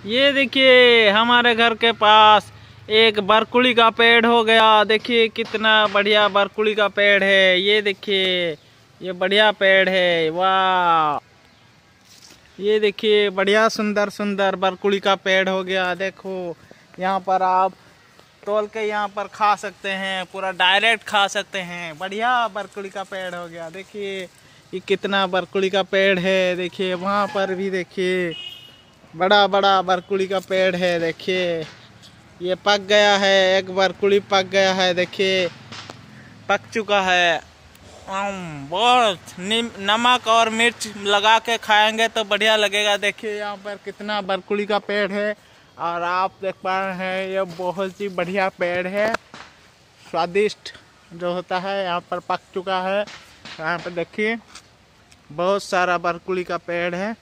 ये देखिए हमारे घर के पास एक बरकुली का पेड़ हो गया। देखिए कितना बढ़िया बरकुली का पेड़ है। ये देखिए ये बढ़िया पेड़ है, वाह। ये देखिए बढ़िया सुंदर सुंदर बरकुली का पेड़ हो गया। देखो यहाँ पर आप तोल के यहाँ पर खा सकते हैं, पूरा डायरेक्ट खा सकते हैं। बढ़िया बरकुली का पेड़ हो गया। देखिए ये कितना बरकुली का पेड़ है। देखिए वहाँ पर भी देखिए बड़ा बड़ा बरकुली का पेड़ है। देखिए ये पक गया है, एक बरकुली पक गया है। देखिए पक चुका है। बहुत नमक और मिर्च लगा के खाएंगे तो बढ़िया लगेगा। देखिए यहाँ पर कितना बरकुली का पेड़ है और आप देख पा रहे हैं ये बहुत ही बढ़िया पेड़ है, स्वादिष्ट जो होता है। यहाँ पर पक चुका है। यहाँ पर देखिए बहुत सारा बरकुली का पेड़ है।